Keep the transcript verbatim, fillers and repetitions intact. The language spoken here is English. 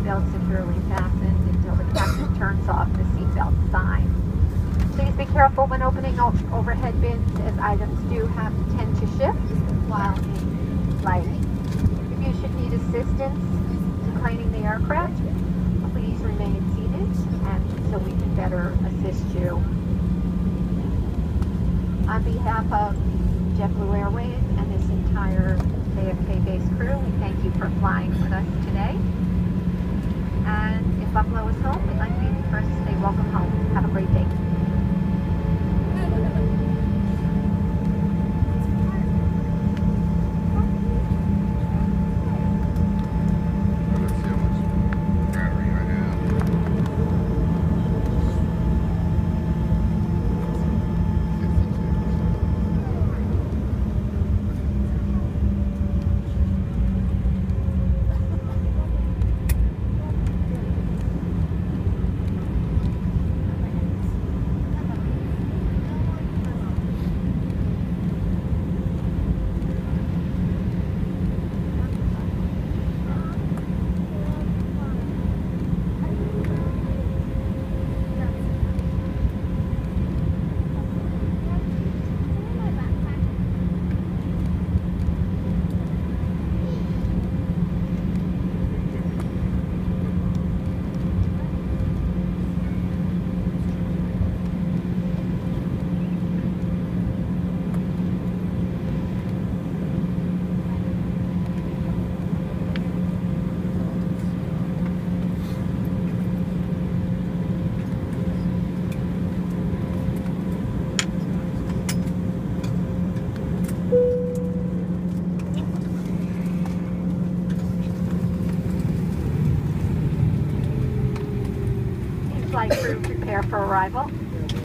seatbelt securely fastened until the captain turns off the seatbelt sign. Please be careful when opening overhead bins, as items do have to tend to shift while in flight. If you should need assistance in planing the aircraft, please remain seated and so we can better assist you. On behalf of JetBlue Airways and this entire J F K-based crew, we thank you for flying with us today. And if Buffalo is home, we'd like you to first say welcome home. Have a great day. Flight crew, prepare for arrival.